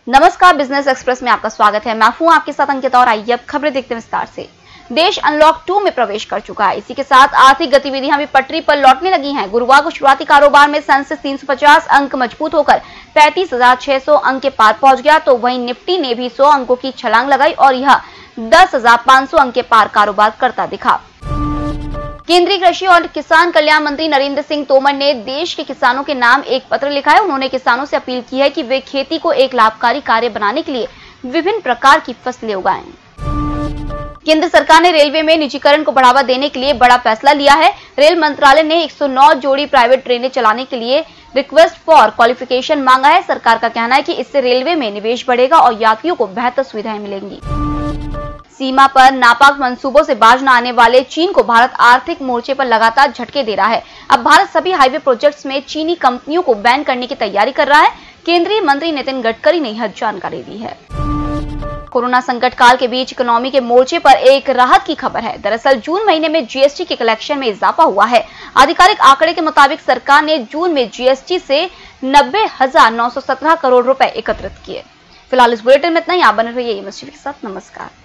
नमस्कार, business express में आपका स्वागत है। मैं हूं आपके साथ अंकिता और आइए अब खबरें देखते हैं विस्तार से। देश अनलॉक 2 में प्रवेश कर चुका है। इसी के साथ आर्थिक गतिविधियां भी पटरी पर लौटने लगी हैं। गुरुवार को शुरुआती कारोबार में सेंसेक्स 350 अंक मजबूत होकर 35,600 अंक के पार पहुंच गया, तो वहीं निफ्टी ने भी 100 अंकों की छलांग लगाई और यह 10,500 अंक के पार कारोबार करता दिखा। केंद्रीय कृषि और किसान कल्याण मंत्री नरेंद्र सिंह तोमर ने देश के किसानों के नाम एक पत्र लिखा है। उन्होंने किसानों से अपील की है कि वे खेती को एक लाभकारी कार्य बनाने के लिए विभिन्न प्रकार की फसलें उगाएं। केंद्र सरकार ने रेलवे में निजीकरण को बढ़ावा देने के लिए बड़ा फैसला लिया है। रेल मंत्रालय ने 109 जोड़ी प्राइवेट ट्रेनें चलाने के लिए रिक्वेस्ट फॉर क्वालिफिकेशन मांगा है। सरकार का कहना है कि इससे रेलवे में निवेश बढ़ेगा और यात्रियों को बेहतर सुविधाएं मिलेंगी। सीमा पर नापाक मंसूबों से बाज न आने वाले चीन को भारत आर्थिक मोर्चे पर लगातार झटके दे रहा है। अब भारत सभी हाईवे प्रोजेक्ट्स में चीनी कंपनियों को बैन करने की तैयारी कर रहा है। केंद्रीय मंत्री नितिन गडकरी ने यह जानकारी दी है। कोरोना संकट काल के बीच इकोनॉमी के मोर्चे पर एक राहत की खबर है। दरअसल जून महीने में जीएसटी के कलेक्शन में इजाफा हुआ है। आधिकारिक आंकड़े के मुताबिक सरकार ने जून में जीएसटी से 90,917 करोड़ रुपए एकत्रित किए। फिलहाल इस बुलेटिन में इतना ही। आप बने रहिए के साथ। नमस्कार।